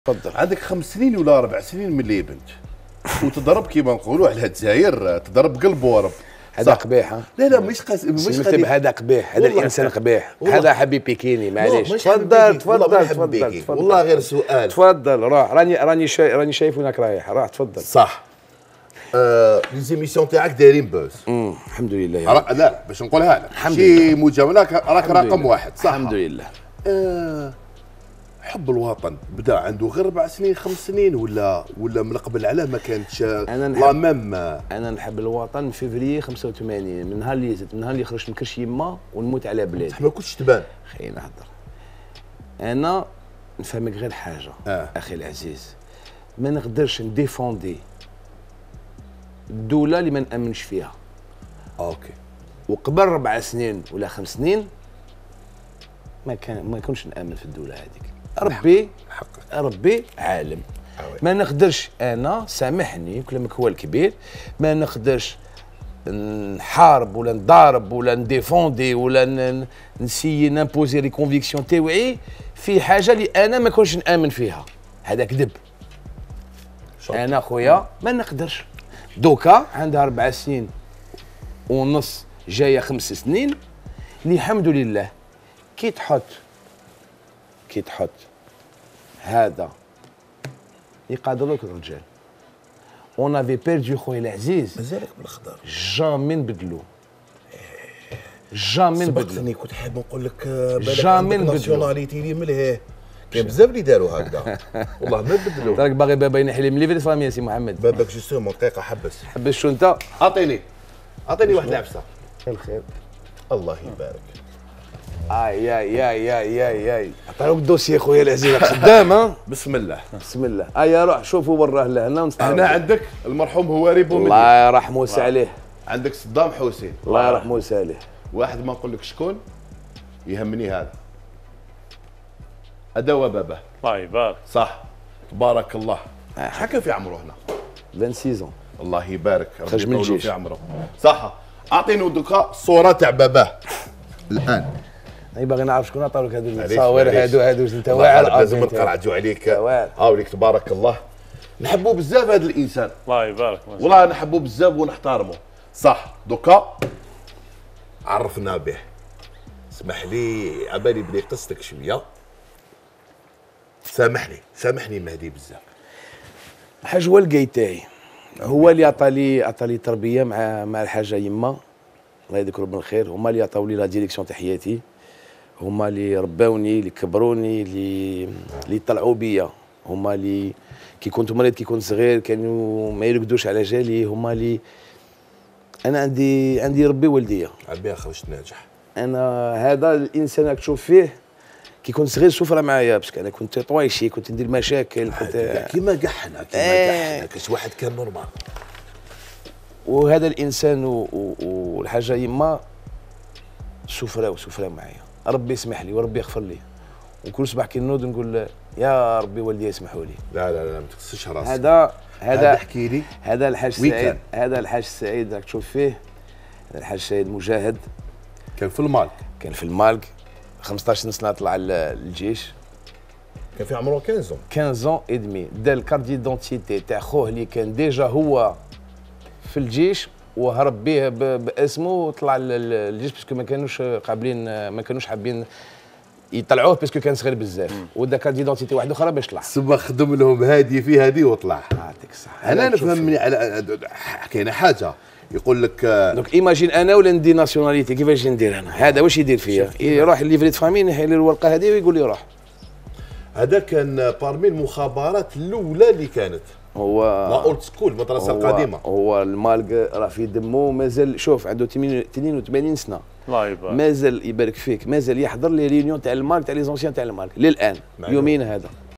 تفضل. عندك 5 سنين ولا 4 سنين من اللي بنت وتضرب كيما نقولوا على الجزائر تضرب قلب ورب. هذا قبيح. لا لا مش مكتب هذا قبيح، هذا الانسان قبيح، هذا حبيب بيكيني معليش. تفضل تفضل والله غير سؤال. تفضل روح، راني شايف وينك رايح، روح تفضل. صح. لي زيميسيون تاعك دايرين بوز. الحمد لله. لا باش نقولها لك الحمد لله. شي مجامله راك رقم واحد صح. الحمد لله. حب الوطن بدا عنده غير 4 سنين 5 سنين ولا من قبل علاه ما كانتش لا ميم؟ انا نحب الوطن من فيفري 85 من نهار اللي خرجت من كرش يما ونموت على بلادي. ما كنتش تبان. خلينا نهضر. انا نفهمك غير حاجه اخي العزيز، ما نقدرش نديفوندي الدوله اللي ما نامنش فيها. اوكي. وقبل 4 سنين ولا 5 سنين ما كنتش نامن في الدوله هذيك. ربي عالم. ما نقدرش انا، سامحني كلامك هو الكبير، ما نقدرش نحارب ولا نضارب ولا نديفوندي ولا نسيي نامبوزي لي كونفيكسيون تاوعي في حاجه اللي انا ما كنتش نامن فيها. هذا كذب. انا خويا ما نقدرش. دوكا عندها 4 سنين ونص جايه 5 سنين اللي الحمد لله كي تحط هذا يقادر لك الرجال. اون افي بيردو خويا العزيز. مازالك بالاخضر. جامي نبدلو. جامي نبدلو. سبقتني كنت حاب نقول لك جامي نبدلو. ناسيوناليتي اللي ملهيه. كاين بزاف اللي داروا هكذا. والله ما بدلوا. راك باغي بابا ينحي لي من ليفري فامي يا سي محمد. باباك جوستومون دقيقه حبس شو انت؟ اعطيني واحد العفسه. الخير. الله يبارك. اي عطاوك الدوسي خويا العزيز خدام. بسم الله. يا روح شوفوا وراه لهنا ونستعرض. هنا عندك المرحوم هواري بومدين الله يرحمه عليه. عندك صدام حسين الله يرحمه عليه. واحد ما نقول لك شكون يهمني هذا هو باباه. الله يبارك. صح تبارك الله. شحال في عمره هنا؟ 26 الله يبارك. خرج من الجيش في عمره. صح. اعطيني دوكا صوره تاع باباه الان. انا باغي نعرف شكون عطاو لك هذو التصاوير هادو انت واعر. لازم نقرعجوا عليك. هاوليك تبارك الله. نحبوا بزاف هذا الانسان. الله يبارك. والله نحبوا بزاف ونحترمه. صح. دوكا عرفنا به. اسمح لي عبالي بلي قصتك شويه. سامحني مهدي بزاف. الحاج والقاي تاعي هو اللي عطالي تربيه مع الحاجه يما الله يذكره بالخير. هما اللي عطاو لي لا ديريكسيون تاع حياتي، هما اللي رباوني، اللي كبروني، اللي طلعوا بيا، هما اللي كي كنت مريض كي كنت صغير كانوا ما يرقدوش على جالي، هما اللي انا عندي ربي والديا. عبيها خرجت ناجح. انا هذا الانسان راك تشوف فيه كي كنت صغير سفره معايا باسكو انا كنت طويشي، كنت ندير مشاكل، كنت كيما كحنا كاش واحد كان نورمال. وهذا الانسان والحاجه يما سفره معايا. ربي يسمح لي وربي يغفر لي، وكل صباح كي نوض نقول يا ربي والدي يسمحوا لي. لا ما تكسرش راسك. هذا احكي لي. هذا الحاج سعيد، هذا الحاج سعيد راك تشوف فيه، هذا الحاج سعيد مجاهد كان في المالك 15 سنه طلع للجيش. كان في عمره 15 اي دمي. دار الكارت ديدونتيتي تاع خوه اللي كان ديجا هو في الجيش وهرب به باسمه وطلع للجيش باسكو ما كانوش قابلين، ما كانوش حابين يطلعوه باسكو كان صغير بزاف، ودا كارت ديدونتيتي واحده اخرى باش طلع. ثم خدم لهم هادي في هادي وطلع. يعطيك الصحه. انا نفهمني على كاينه حاجه يقول لك دونك ايماجين انا ولا ندي ناسيوناليتي كيفاش ندير انا؟ هذا واش يدير فيا؟ يروح ليفري دو فامي يحيل لي الورقه هذه ويقول لي روح. هذا كان بارمي المخابرات الاولى اللي كانت. هو لا اولد سكول المدرسه القديمه. هو المالق راه في دمه مازال. شوف عنده 82 سنه. الله يبارك. مازال يبارك فيك، مازال يحضر لي ريونيون تاع المالق تاع لي زونسيان تاع المالق للان يومين هذا.